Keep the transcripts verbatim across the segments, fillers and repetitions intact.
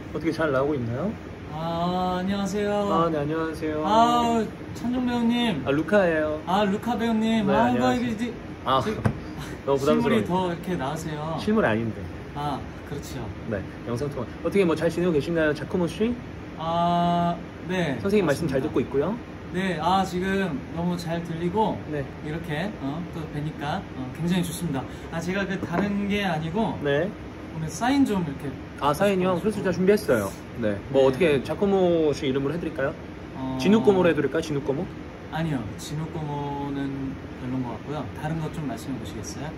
어떻게 잘 나오고 있나요? 아, 안녕하세요. 아, 네, 안녕하세요. 아, 찬종 배우님. 아, 루카예요. 아, 루카 배우님. 네, 아, 안녕하세요. 이거 이제 아, 너무 부담스러워요. 실물이 더 이렇게 나으세요. 실물이 아닌데. 아, 그렇죠. 네, 영상통화. 어떻게 뭐 잘 지내고 계신가요, 자코모 씨? 아, 네. 선생님 말씀 잘 맞습니다. 듣고 있고요. 네, 아, 지금 너무 잘 들리고 네. 이렇게 어, 또 뵈니까 어, 굉장히 좋습니다. 아, 제가 그 다른 게 아니고 네. 오늘 사인 좀 이렇게. 아, 사인이요? 그래서 제가 준비했어요. 네. 뭐 네. 어떻게 자코모 씨 이름으로 해드릴까요? 어, 진우꼬모로 해드릴까요? 진우꼬모? 아니요, 진우꼬모는 별론 것 같고요. 다른 것 좀 말씀해 보시겠어요?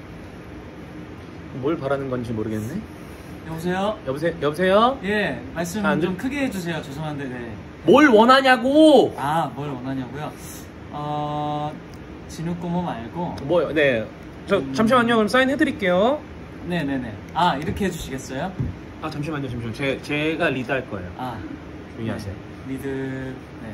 뭘 바라는 건지 모르겠네. 여보세요? 여보세요? 여보세요? 예, 말씀 안 좀 들- 크게 해주세요. 죄송한데, 네. 뭘 원하냐고! 아, 뭘 원하냐고요? 어, 진우꼬모 말고. 뭐요? 네. 저, 음. 잠시만요. 그럼 사인 해드릴게요. 네네네. 아, 이렇게 해주시겠어요? 아, 잠시만요. 잠시만요. 제, 제가 리드할 거예요. 아, 조용히 하세요. 네. 리드, 네.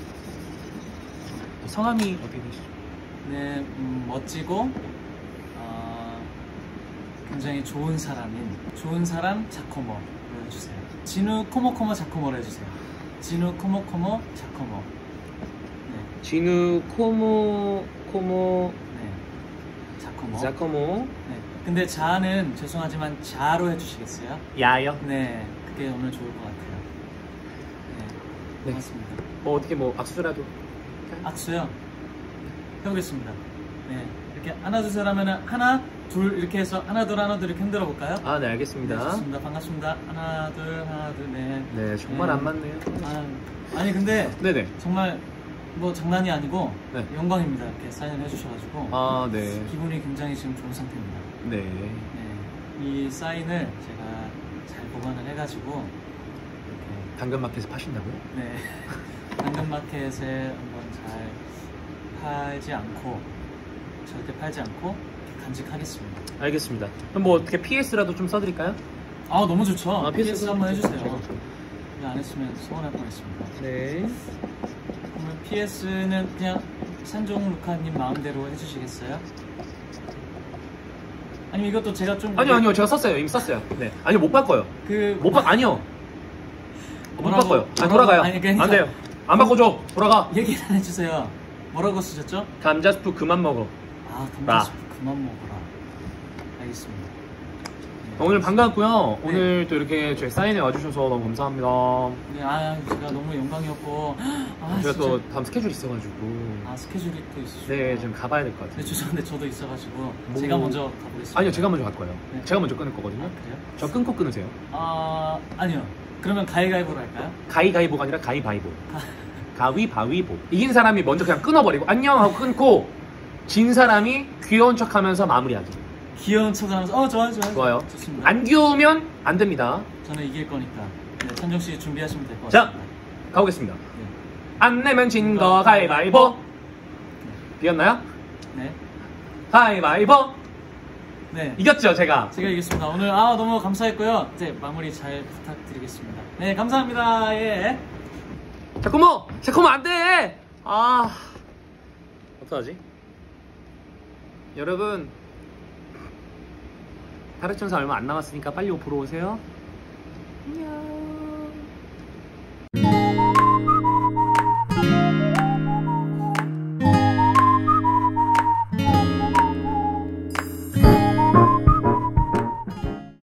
성함이 어떻게 되시죠? 네, 음, 멋지고, 어, 굉장히 좋은 사람인, 좋은 사람 자코모로 해주세요. 진우 코모코모 자코모로 해주세요. 진우 코모코모 자코모. 네, 진우 코모 코모 네. 자코모. 자코모 네. 근데 자는 죄송하지만 자로 해주시겠어요? 야요. 네, 그게 오늘 좋을 것 같아요. 네, 네. 고맙습니다. 뭐 어떻게 뭐 악수라도. 악수요? 해보겠습니다. 네, 이렇게 하나 둘 셋 하면은 하나 둘 이렇게 해서 하나 둘 하나 둘 이렇게 흔들어 볼까요? 아, 네, 알겠습니다. 네, 좋습니다. 반갑습니다. 하나 둘 하나 둘 네. 네, 정말 네. 안 맞네요. 아, 아니 근데 네네. 정말 뭐 장난이 아니고 네. 영광입니다. 이렇게 사인을 해주셔가지고 아, 네. 기분이 굉장히 지금 좋은 상태입니다. 네. 네, 이 사인을 제가 잘 보관을 해가지고 이렇게 당근마켓에서 파신다고요? 네 당근마켓에 한번 잘 팔지 않고 절대 팔지 않고 이렇게 간직하겠습니다. 알겠습니다. 그럼 뭐 어떻게 피에스라도 좀 써드릴까요? 아 너무 좋죠. 아, 피에스, 피에스 한번 써주세요. 해주세요. 제가. 이거 안 했으면 서운할 뻔했습니다. 네. 그러면 피에스는 그냥 산종 루카님 마음대로 해주시겠어요? 아니면 이것도 제가 좀 아니요, 아니요. 제가 썼어요. 이미 썼어요. 네. 아니요, 못 바꿔요. 그 못 바, 아니요. 못 뭐라고- 바꿔요. 아니, 뭐라고- 돌아가요. 아니, 그러니까- 안 돼요. 안 바꿔줘. 돌아가. 얘기를 해주세요. 뭐라고 쓰셨죠? 감자 스프 그만 먹어. 아 나. 감자스프 그만 먹어라. 알겠습니다. 네, 오늘 반갑고요. 네. 오늘 또 이렇게 저희 사인회 와주셔서 너무 감사합니다. 네, 아 제가 너무 영광이었고 아 제가 진짜 또 다음 스케줄 있어가지고. 아 스케줄이 또 있으시고 네, 좀 가봐야 될 것 같아요. 네 죄송한데 저도 있어가지고 뭐- 제가 먼저 가보겠습니다. 아니요, 제가 먼저 갈 거예요. 네. 제가 먼저 끊을 거거든요. 아, 그래요? 저 끊고 끊으세요. 아 아니요. 그러면 가위가위보로 할까요? 가위가위보가 아니라 가위바위보. 가위바위보. 이긴 사람이 먼저 그냥 끊어버리고 안녕 하고 끊고 진 사람이 귀여운 척하면서 마무리하기. 귀여운 척하면서 어 좋아요 좋아요. 좋아요. 좋습니다. 안 귀여우면 안 됩니다. 저는 이길 거니까. 네, 찬정 씨 준비하시면 될 것 자, 같습니다. 가보겠습니다. 네. 안 내면 진 거 가위바위보. 비었나요? 네. 가위바위보. 네. 이겼죠, 제가. 제가 이겼습니다. 오늘 아 너무 감사했고요. 이제 마무리 잘 부탁드리겠습니다. 네 감사합니다. 예. 자꾸모! 자꾸모 안 돼! 아. 어떡하지? 여러분. 다르천사 얼마 안 남았으니까 빨리 보러 오세요. 안녕.